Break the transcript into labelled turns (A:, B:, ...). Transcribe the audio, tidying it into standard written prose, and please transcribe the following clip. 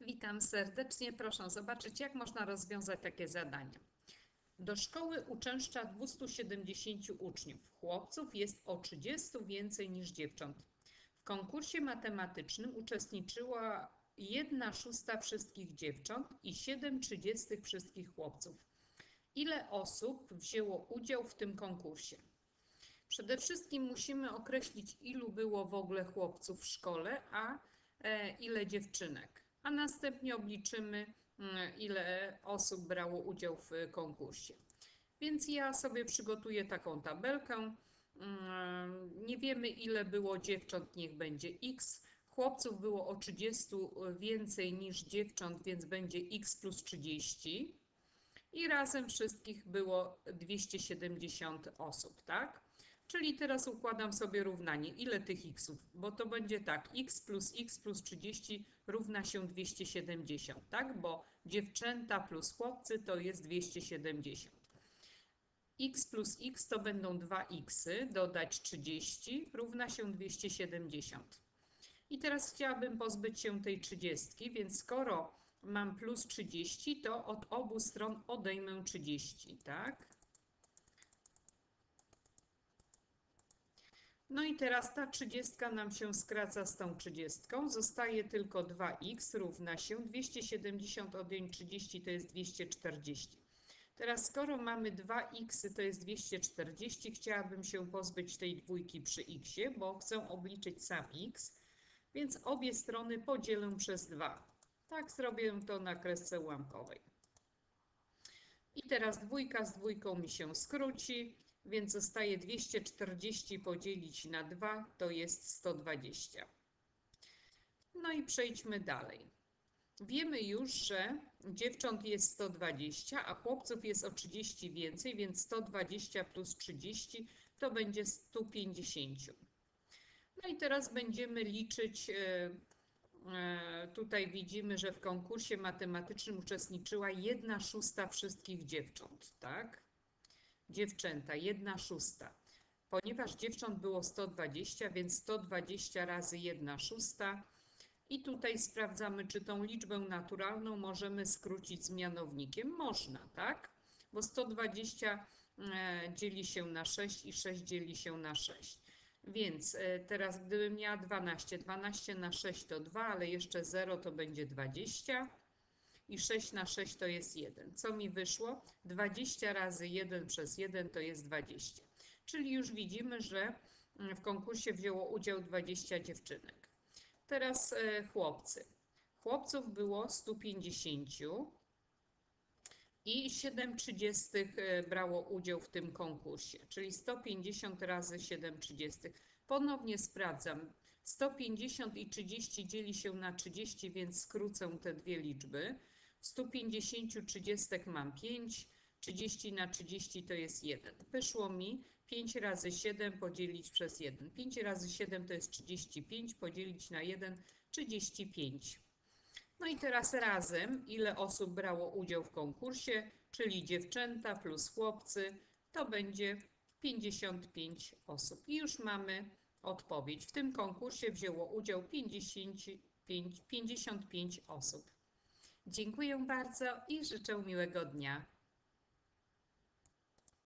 A: Witam serdecznie. Proszę zobaczyć, jak można rozwiązać takie zadanie. Do szkoły uczęszcza 270 uczniów. Chłopców jest o 30 więcej niż dziewcząt. W konkursie matematycznym uczestniczyła 1/6 wszystkich dziewcząt i 7/30 wszystkich chłopców. Ile osób wzięło udział w tym konkursie? Przede wszystkim musimy określić, ilu było w ogóle chłopców w szkole, a ile dziewczynek. A następnie obliczymy, ile osób brało udział w konkursie. Więc ja sobie przygotuję taką tabelkę. Nie wiemy, ile było dziewcząt, niech będzie x. Chłopców było o 30 więcej niż dziewcząt, więc będzie x plus 30. I razem wszystkich było 270 osób, tak? Czyli teraz układam sobie równanie. Ile tych x'ów? Bo to będzie tak, x plus 30 równa się 270, tak? Bo dziewczęta plus chłopcy to jest 270. X plus x to będą 2x, dodać 30 równa się 270. I teraz chciałabym pozbyć się tej 30, więc skoro mam plus 30, to od obu stron odejmę 30, tak? No i teraz ta 30 nam się skraca z tą 30. Zostaje tylko 2x równa się 270 odjąć 30 to jest 240. Teraz skoro mamy 2x to jest 240, chciałabym się pozbyć tej dwójki przy x, bo chcę obliczyć sam x, więc obie strony podzielę przez 2. Tak zrobię to na kresce ułamkowej. I teraz dwójka z dwójką mi się skróci, więc zostaje 240 podzielić na 2, to jest 120. No i przejdźmy dalej. Wiemy już, że dziewcząt jest 120, a chłopców jest o 30 więcej, więc 120 plus 30 to będzie 150. No i teraz będziemy liczyć. Tutaj widzimy, że w konkursie matematycznym uczestniczyła 1/6 wszystkich dziewcząt, tak? Dziewczęta, 1/6. Ponieważ dziewcząt było 120, więc 120 razy 1/6. I tutaj sprawdzamy, czy tą liczbę naturalną możemy skrócić z mianownikiem. Można, tak? Bo 120 dzieli się na 6 i 6 dzieli się na 6. Więc teraz gdybym miała 12, 12 na 6 to 2, ale jeszcze 0 to będzie 20 i 6 na 6 to jest 1. Co mi wyszło? 20 razy 1 przez 1 to jest 20. Czyli już widzimy, że w konkursie wzięło udział 20 dziewczynek. Teraz chłopcy. Chłopców było 150 i 7/30 brało udział w tym konkursie, czyli 150 razy 7/30. Ponownie sprawdzam. 150 i 30 dzieli się na 30, więc skrócę te dwie liczby. W 150 30 mam 5, 30 na 30 to jest 1. Wyszło mi 5 razy 7 podzielić przez 1. 5 razy 7 to jest 35, podzielić na 1, 35. No i teraz razem, ile osób brało udział w konkursie, czyli dziewczęta plus chłopcy, to będzie 55 osób. I już mamy odpowiedź. W tym konkursie wzięło udział 55 osób. Dziękuję bardzo i życzę miłego dnia.